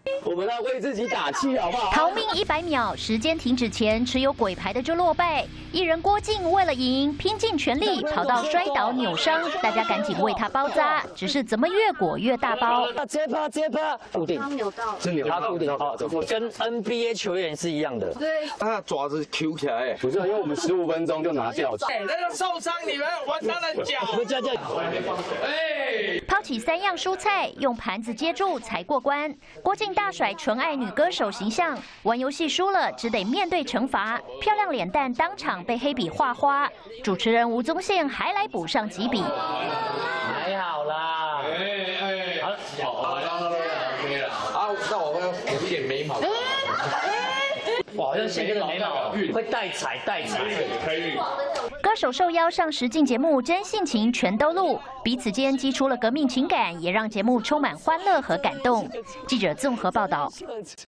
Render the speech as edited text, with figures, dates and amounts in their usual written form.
我们要为自己打气，好不好？ 逃命100秒，时间停止前持有鬼牌的就落败。艺人郭靖为了赢，拼尽全力，跑到摔倒扭伤，大家赶紧为他包扎。只是怎么越裹越大包？ 接趴，固定，是扭到固定，跟 NBA 球员是一样的。 对， 他爪子 Q 起来，不是，因为我们15分钟就拿掉。 那个受伤你们玩他的脚。 抛起3样蔬菜，用盘子接住才过关。郭靖大甩纯爱女歌手形象，玩游戏输了只得面对惩罚，漂亮脸蛋当场被黑笔画花。主持人吴宗宪还来补上几笔。 还好啦，好，那我有一点眉毛。哇，好像宪哥的眉毛会带彩。歌手受邀上实境节目《真性情全都录》，彼此间激出了革命情感，也让节目充满欢乐和感动。记者综合报道。